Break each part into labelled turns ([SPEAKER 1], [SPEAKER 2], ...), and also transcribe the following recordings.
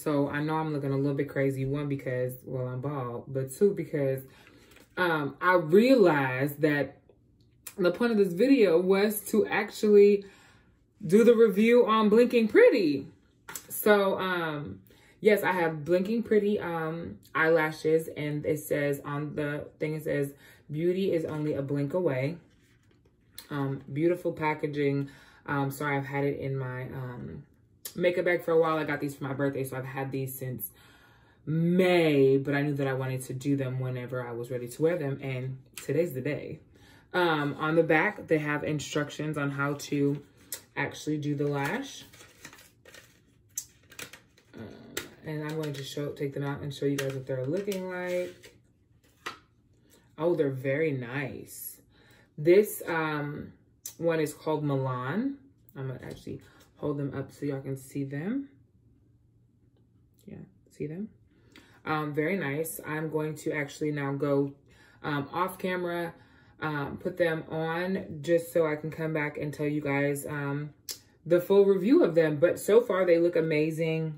[SPEAKER 1] So I know I'm looking a little bit crazy. One, because, well, I'm bald. But two, because I realized that the point of this video was to actually do the review on Blinking Pretty. So, yes, I have Blinking Pretty eyelashes, and it says on the thing, it says, beauty is only a blink away. Beautiful packaging. Sorry, I've had it in my makeup bag for a while. I got these for my birthday, so I've had these since May, but I knew that I wanted to do them whenever I was ready to wear them, and today's the day. On the back, they have instructions on how to actually do the lash. And I'm going to take them out and show you guys what they're looking like. Oh, they're very nice. This one is called Milan. I'm going to actually hold them up so y'all can see them. Yeah, see them? Very nice. I'm going to actually now go off camera, put them on just so I can come back and tell you guys the full review of them. But so far, they look amazing.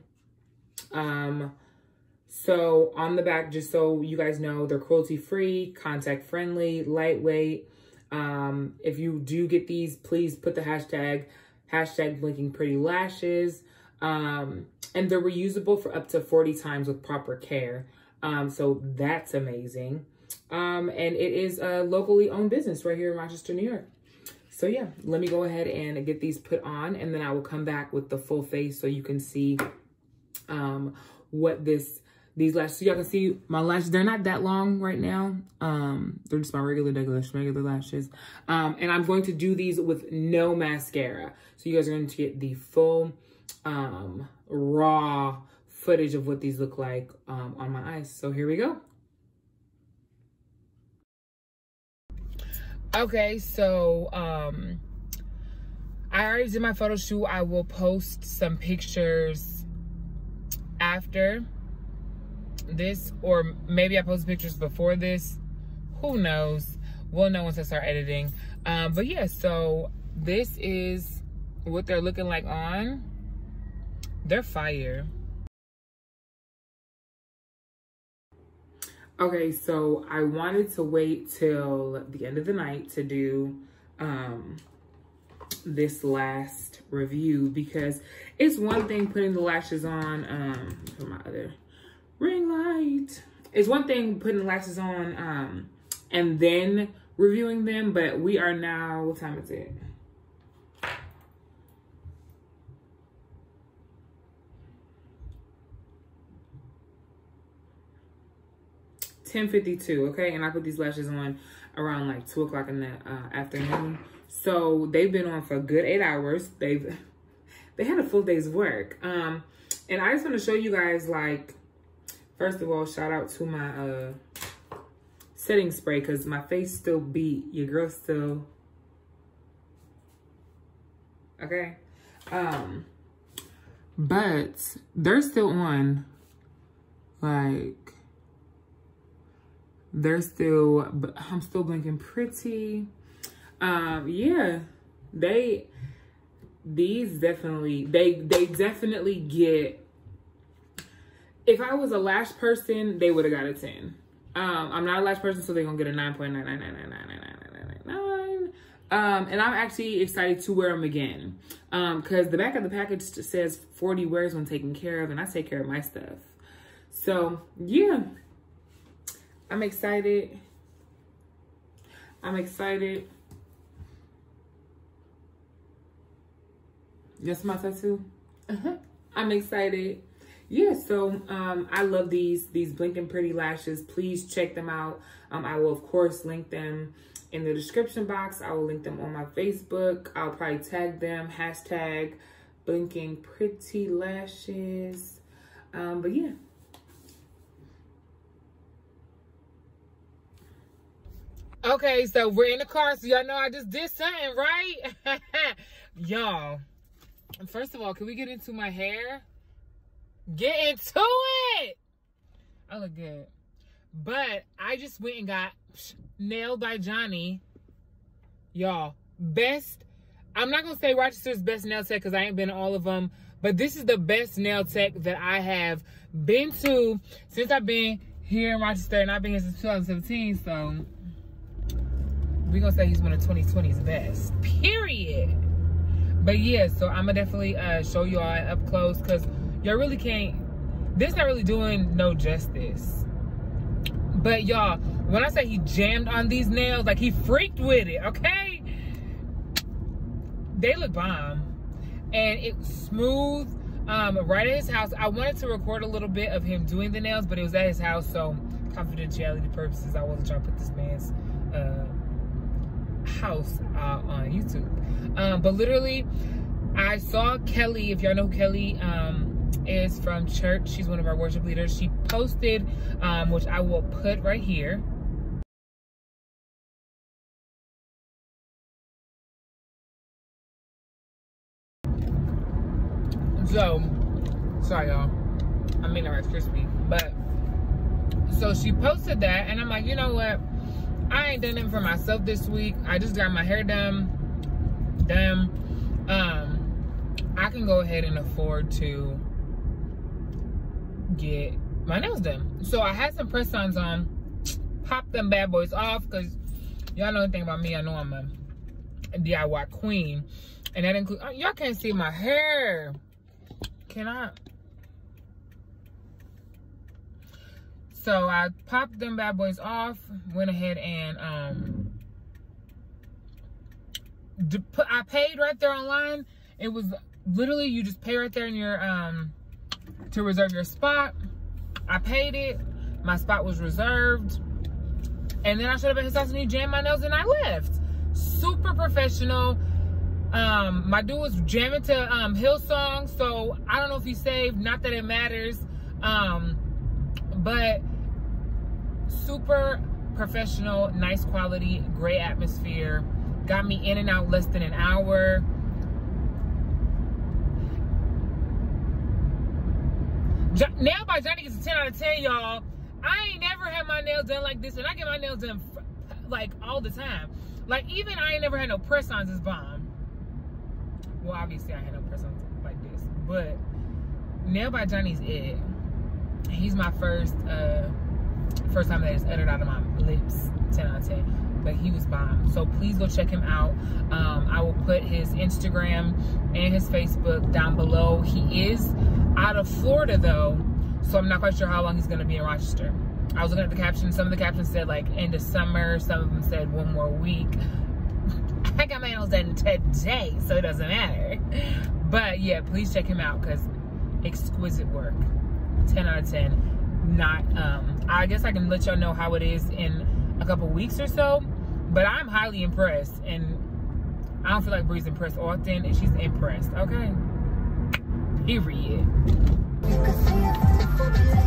[SPEAKER 1] So on the back, just so you guys know, they're cruelty-free, contact-friendly, lightweight. If you do get these, please put the hashtag Blinking Pretty Lashes. And they're reusable for up to 40 times with proper care. So that's amazing. And it is a locally owned business right here in Rochester, New York. So yeah, let me go ahead and get these put on, and then I will come back with the full face so you can see what these lashes, so y'all can see my lashes. They're not that long right now. They're just my regular lashes. And I'm going to do these with no mascara. So you guys are going to get the full raw footage of what these look like on my eyes. So here we go. Okay, so I already did my photo shoot. I will post some pictures after this, or maybe I post pictures before this. Who knows? We'll know once I start editing. But yeah, so this is what they're looking like on. They're fire. Okay, so I wanted to wait till the end of the night to do this last review, because it's one thing putting the lashes on, for my other ring light. It's one thing putting the lashes on and then reviewing them, but we are now, what time is it? $10:52, okay? And I put these lashes on around like 2 o'clock in the afternoon. So they've been on for a good 8 hours. They had a full day's work. And I just want to show you guys, like, first of all, shout out to my setting spray, because my face still beat. Your girl still, okay? But they're still on, like, they're still, but I'm still blinking pretty. Yeah, these definitely, they definitely get, if I was a lash person, they would have got a 10. I'm not a lash person, so they're gonna get a 9.9999999. And I'm actually excited to wear them again. Cause the back of the package says 40 wears when taken care of, and I take care of my stuff. So yeah, I'm excited. I'm excited. That's my tattoo. I'm excited. Yeah, so I love these Blinking Pretty lashes. Please check them out. I will, of course, link them in the description box. I will link them on my Facebook. I'll probably tag them, hashtag Blinking Pretty Lashes. But yeah. Okay, so we're in the car, so y'all know I just did something, right? Y'all, first of all, can we get into my hair? Get into it! I look good. But I just went and got nailed by Jonhny. Y'all, best, I'm not going to say Rochester's best nail tech because I ain't been to all of them, but But this is the best nail tech that I have been to since I've been here in Rochester, and I've been here since 2017. So we're gonna say he's one of 2020's best. Period. But yeah, so I'm gonna definitely show y'all up close, because y'all really can't. This not really doing no justice. But y'all, when I say he jammed on these nails, like he freaked with it, okay? They look bomb. And it's smooth, right at his house. I wanted to record a little bit of him doing the nails, but it was at his house, so confidentiality purposes, I wasn't trying to put this man's house on YouTube. But literally, I saw Kelly, if y'all know who Kelly is from church. She's one of our worship leaders. She posted, which I will put right here. So, sorry y'all, I mean Rice Krispie, but so she posted that, and I'm like, you know what? I ain't done it for myself this week. I just got my hair done. I can go ahead and afford to get my nails done. So I had some press-ons on, popped them bad boys off, because y'all know anything about me. I know I'm a DIY queen, and that includes, y'all can't see my hair. Can I? So I popped them bad boys off, went ahead and I paid right there online. It was literally, you just pay right there in your to reserve your spot. I paid it, my spot was reserved, and then I showed up at his house and he jammed my nails and I left. Super professional. My dude was jamming to Hillsong, so I don't know if he saved, not that it matters, but super professional, nice quality, great atmosphere, got me in and out less than an hour. Nail by Jonhny gets a 10 out of 10, y'all. I ain't never had my nails done like this, and I get my nails done like all the time. Like, even I ain't never had no press-ons this bomb. Well, obviously I had no press-ons like this, but Nail by Jonhny's it. He's my first time that it's uttered out of my lips, 10 out of 10. But he was bomb. So please go check him out. I will put his Instagram and his Facebook down below. He is out of Florida though, so I'm not quite sure how long he's gonna be in Rochester. I was looking at the captions. Some of the captions said like end of summer. Some of them said 1 more week. I got my nails done today, so it doesn't matter. But yeah, please check him out, because exquisite work. 10 out of 10. Not, I guess I can let y'all know how it is in a couple weeks or so, but I'm highly impressed, and I don't feel like Bree's impressed often, and she's impressed, okay? Period.